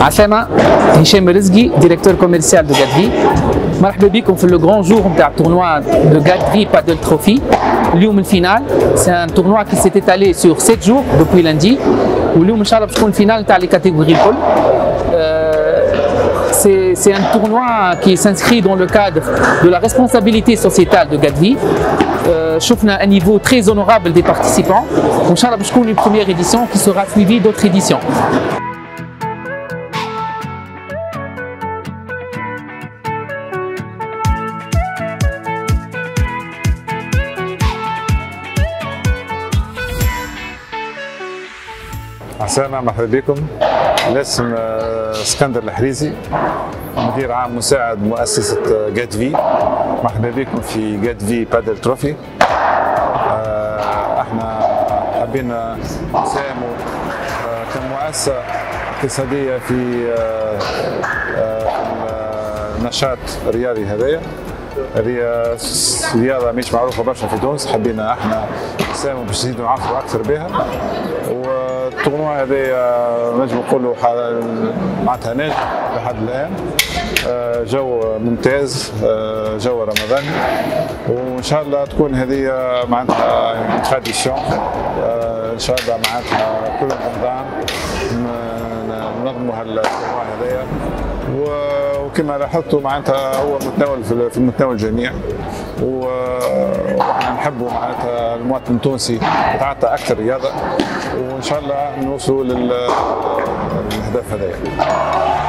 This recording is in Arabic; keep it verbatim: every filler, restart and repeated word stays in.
عسلامة، هشام رزقي ديريكتور كوميرسيال دو غادفي. مرحبا بكم في لو غران جور نتاع التورنوا دو غادفي بادل تروفي. اليوم الفينال، سي ان تورنوا كي سيت étalé sur sept jours depuis lundi. واليوم ان شاء الله باش تكون الفينال نتاع لي كاتيجوري الكل. C'est un tournoi qui s'inscrit dans le cadre de la responsabilité sociétale de Gadvi. شفنا un niveau très honorable des participants. وان شاء الله باش تكون une première édition qui sera suivie d'autres éditions. عسلامة، مرحبا بكم. الاسم اسكندر الحريزي، مدير عام مساعد مؤسسة غادفي. مرحبا بكم في غادفي بادل تروفي. احنا حبينا نساهموا كمؤسسة اقتصادية في النشاط الرياضي هذايا. رياضة مش معروفة برشا في تونس، حبينا احنا نساهموا باش نزيدوا نعرفوا أكثر بها. التورنوا هذا نجم نقولوا معناتها ناجح لحد الان، جو ممتاز، جو رمضاني، وان شاء الله تكون هذه معناتها تراديسيون. ان شاء الله معناتها كل رمضان ننظموا هالتورنوا هذايا، وكما لاحظتوا معناتها هو متناول في متناول الجميع، وإحنا نحبوا معناتها المواطن التونسي يتعاطى أكثر رياضة، وإن شاء الله نوصلوا للهدف هذايا.